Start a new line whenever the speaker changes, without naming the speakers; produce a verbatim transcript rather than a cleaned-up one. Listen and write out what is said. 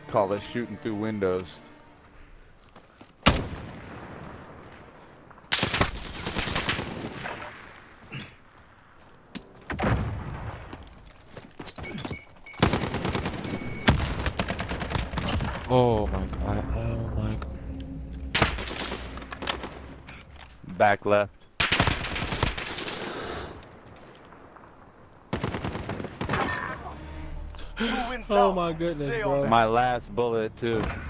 Call this shooting through windows.
Oh my god. Oh my god.
Back left.
Oh my goodness, bro.
My last bullet too.